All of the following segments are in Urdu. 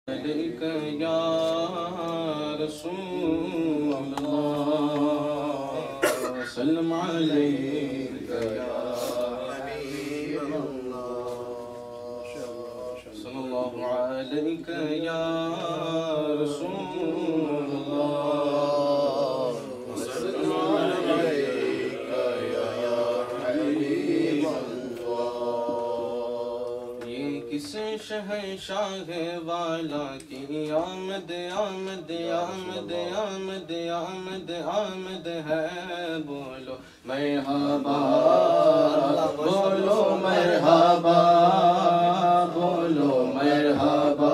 عليك يا رسول الله وسلم عليك يا حبيب الله صلى الله عليك يا رسول الله وسلم عليك يا حبيب الله یہ کس شہنشاہ والا کی آمد آمد آمد آمد آمد آمد ہے بولو مرحبا بولو مرحبا بولو مرحبا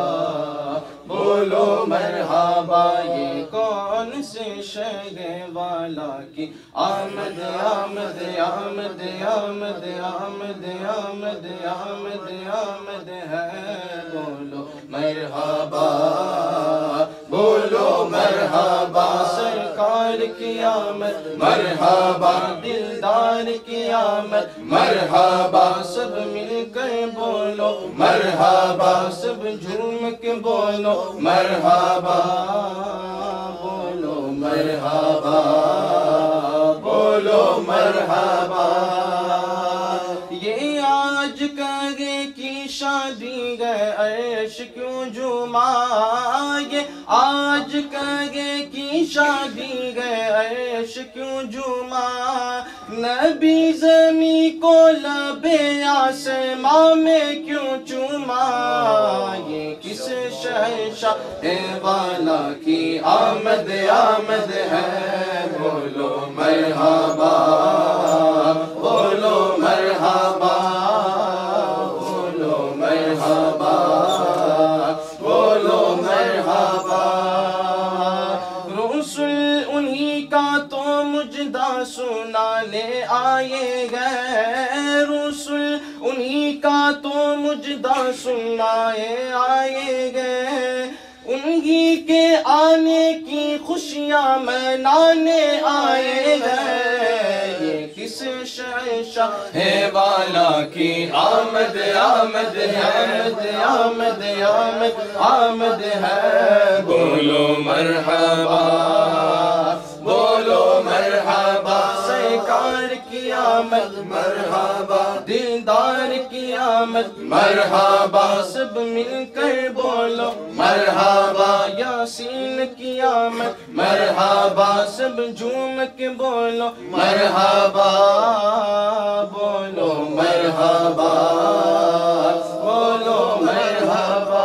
بولو مرحبا یہ کون سے شہر والا کی آمد آمد آمد آمد آمد آمد آمد آمد ہے بولو مرحبا بولو مرحبا سرکار کی آمد مرحبا دلدار کی آمد مرحبا سب مل کر بولو مرحبا سب جھوم کے بولو مرحبا بولو مرحبا بولو مرحبا یہ آج کرے کی شادی گئے عرش کیوں جھوما یہ آج کرے کی شادی گئے عرش کیوں جھوما نبی زمیں کو لبے آسماں میں کیوں چوما یہ کس شہنشاہ والا کی آمد آمد ہے بولو مرحبا بولو مرحبا بولو مرحبا بولو مرحبا رسول انہی کا تو مجدہ سنانے آئے گئے رسول انہی کا تو مجدہ سنائے آئے گئے انہی کے آنے کی خوشیاں منانے آئے گئے یہ کس شہنشاہ والا کی آمد آمد آمد آمد آمد آمد ہے بولو مرحبا بولو مرحبا سرکار کی آمد مرحبا دلدار کی آمد مرحبا سب مل کر بولو مرحبا یاسین کی آمد مرحبا سب جھوم کے بولو مرحبا بولو مرحبا بولو مرحبا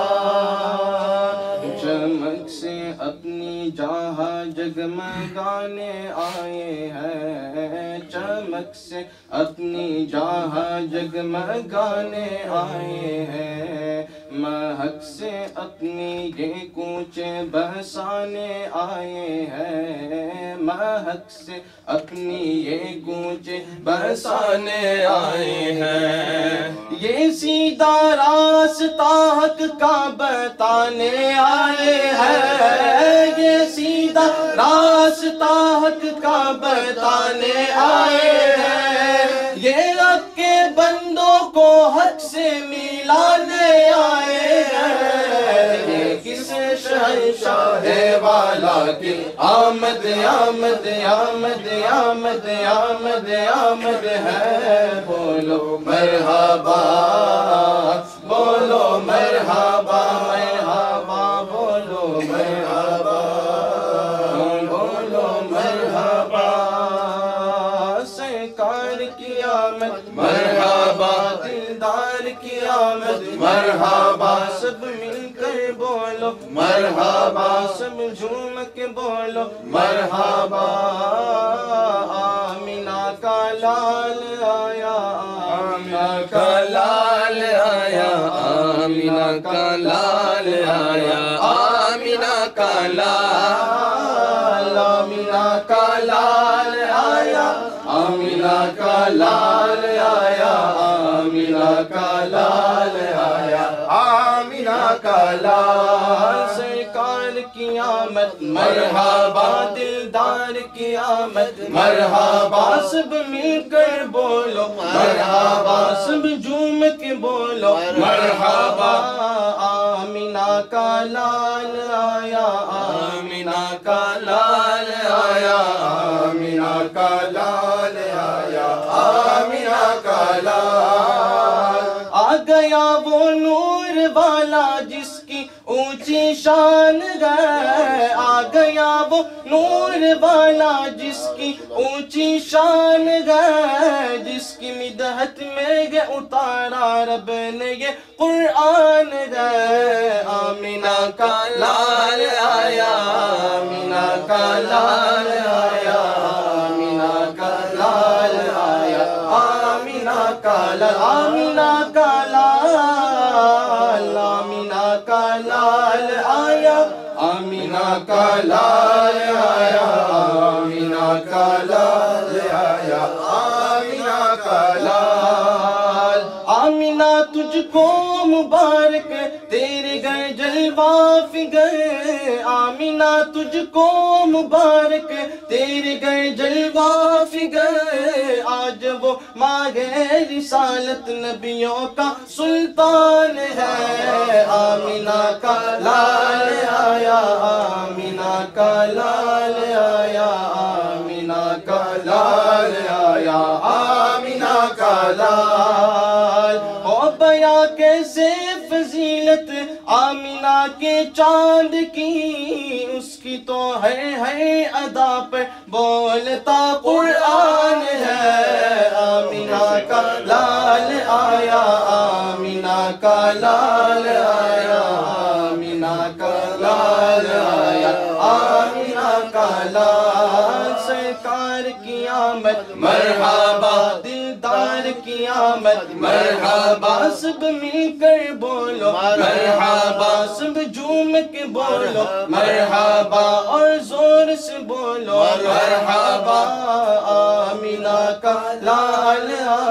چمک سے اپنی جہاں جگمگانے آئے ہیں چمک سے اپنی جہاں جگمگانے آئے ہیں مہک سے اپنی یہ کوچے بہسانے آئے ہیں مہک سے اپنی یہ کوچے بہسانے آئے ہیں یہ سیدھا راستہ حق کا بتانے آئے ہیں یہ سیدھا راستہ حق کا بتانے آئے ہیں یہ حق کے بندوں کو حق سے ملانے آئے ہیں یہ کس شہنشاہ والا کی آمد آمد آمد آمد آمد آمد ہے بولو مرحبا بولو مرحبا مرحبا بولو مرحبا بولو مرحبا سرکار کی آمد مرحبا دلدار کی آمد مرحبا سب مل کر بولو مرحبا سب جھوم کے بولو مرحبا آمینہ کا لال آیا آمینہ کا لال آیا آمینہ کا لال آیا آمینہ کا لال آمینہ کا لال آیا آمینہ کا لال آیا آمینہ کا لال آیا آمینہ کا لال سرکار کی آمد مرحبا دلدار کی آمد مرحبا سب مل کر بولو مرحبا سب جھوم کے بولو مرحبا آمینہ کا لال آیا آمینہ کا لال آیا آمینہ کا لال آیا آمینہ کا لال آ گیا وہ نور والا جس کی اونچی شان ہے آ گیا وہ نور والا جس کی اونچی شان ہے جس کی مدحت میں یہ اتارا رب نے یہ قرآن ہے آمینہ کا لال آیا آمینہ کا لال آیا آمینہ کا لال آیا آمینہ کا لال آمینہ کا لال آمینہ کا لال آیا آمینہ کا لال آیا آمینہ کا لال آیا آمینہ کا لال آمینہ تجھ کو مبارک تیرے گھر جلوہ فگر آمینہ تجھ کو مبارک تیرے گھر جلوہ فگر آج وہ ماہ رسالت نبیوں کا سلطان ہے آمینہ کا لال آیا آمینہ کا لال آیا آمینہ کا لال آیا آمینہ کا لال او بیا کیسے فضیلت آمینہ کے چاند کی اس کی تو ہر ادا پر بولتا قرآن ہے آمینہ کا لال آیا آمینہ کا لال آیا آمینہ کا لال آیا آمینہ کا لال سرکار کی آمد مرحبا دلدار کی آمد مرحبا سب مل کر بولو مرحبا سب جھوم کے بولو مرحبا اور زور سے بولو مرحبا آمینہ کا لال